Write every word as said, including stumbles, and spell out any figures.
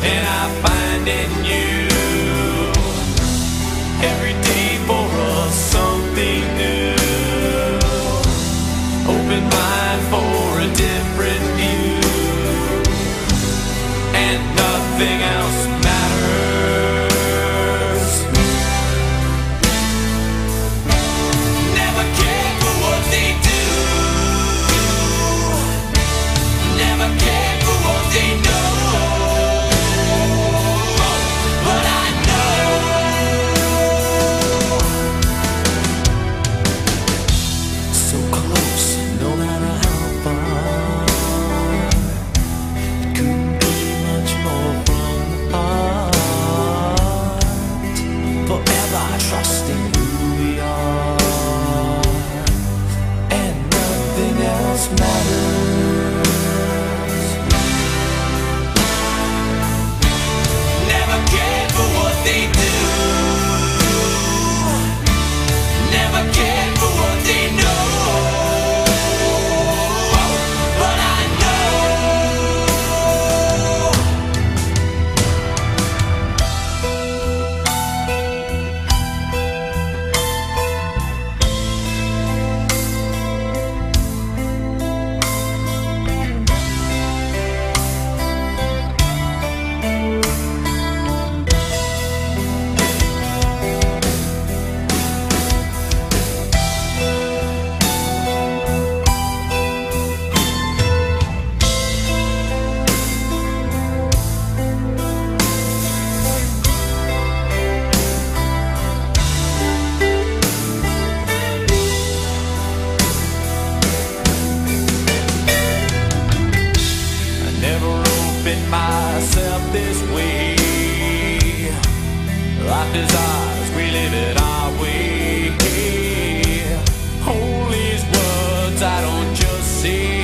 and I find in you every day for us something new. Open mind for a different view, and nothing else matters. Never cared for what they do, never cared for what they know. But I know so close, no matter how far. It couldn't be much more from the heart. Forever trusting who we are, and nothing else matters. Never cared for what they do, never cared for what they know. But I know I never opened myself this way. Life is ours, we live it our way. Hold these words I don't just say,